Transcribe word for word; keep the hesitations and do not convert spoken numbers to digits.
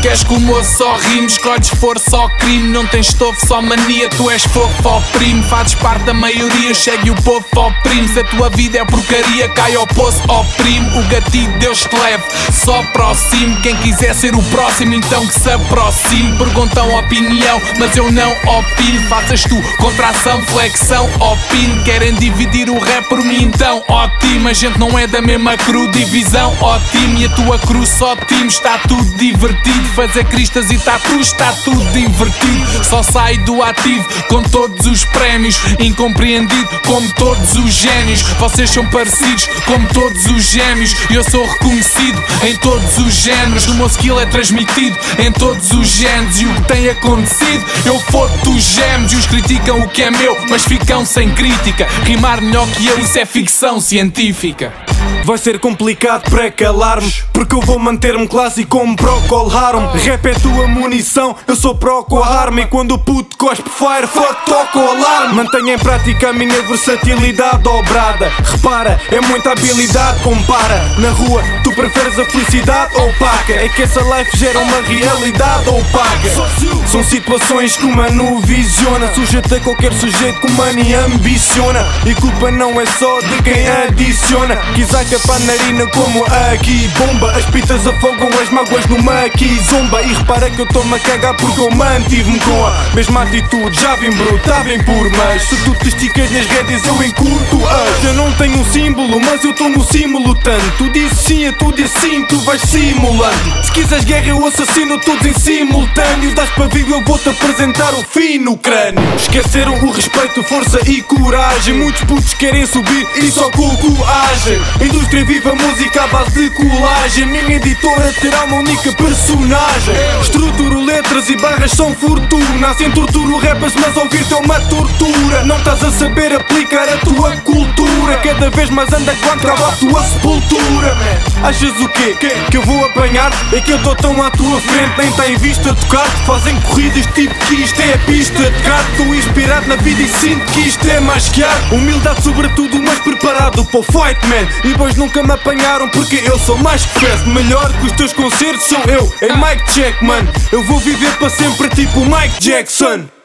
Queres que o moço só rime, escolhes força ou crime. Não tens estofo, só mania, tu és fofo ou primo. Fazes parte da maioria, segue o povo oprime. Se a tua vida é porcaria, cai ao poço, oprime. O gatilho Deus te leve, só aproxime. Quem quiser ser o próximo, então que se aproxime. Perguntam opinião, mas eu não opino. Faças tu contração, flexão, opino. Querem dividir o rap por mim, então ótimo. A gente não é da mesma cru, divisão, ótimo. E a tua cruz só time, está tudo divertido. Fazer cristas e tatus, está tudo invertido. Só sai do ativo com todos os prémios. Incompreendido como todos os génios. Vocês são parecidos como todos os gêmeos. E eu sou reconhecido em todos os géneros. O meu skill é transmitido em todos os géneros. E o que tem acontecido, eu foto os gêmeos. E os criticam o que é meu, mas ficam sem crítica. Rimar melhor que eu, isso é ficção científica. Vai ser complicado para calar-me, porque eu vou manter-me clássico como Procol Harum. Rap é tua munição, eu sou Procol Harum. E quando o puto cospe fire, fuck, toca o alarme. Mantenha em prática a minha versatilidade dobrada. Repara, é muita habilidade, compara. Na rua, tu preferes a felicidade opaca? É que essa life gera uma realidade opaca. São situações que o mano visiona, sujeito a qualquer sujeito que o mano ambiciona. E culpa não é só de quem adiciona. Quisaca para a narina como aqui bomba. As pitas afogam as mágoas numa zomba. E repara que eu estou-me a cagar porque eu mantive-me com a mesma atitude. Já vim bruto, tá bem por mas se tu te esticas nas redes eu encurto-as. Eu não tenho um símbolo, mas eu estou no símbolo tanto. Tu dizes sim, eu tu dizes sim, tu vais simulando. Se quiseres guerra eu assassino todos em simultâneo. Dás para vivo, eu vou-te apresentar o fim no crânio. Esqueceram o respeito, força e coragem. Muitos putos querem subir e só com coagem. A indústria vive a música à base de colagem. Minha editora terá uma única personagem. Estruturo letras e barras são fortuna. Assim torturo rappers, mas ouvir-te é uma tortura. Não estás a saber aplicar a tua cultura. Cada vez mais underground crava a tua sepultura. Achas o quê? Que eu vou apanhar? É que eu estou tão à tua frente, nem tem vista tocar. Fazem corridas tipo que isto é a pista de kart. Estou inspirado na vida e sinto que isto é masquear. Humildade sobretudo, mas preparado para o fight, man. E pois nunca me apanharam porque eu sou mais que fast. Melhor que os teus concertos sou eu, é Mike Check, man. Eu vou viver para sempre tipo Mike Jackson.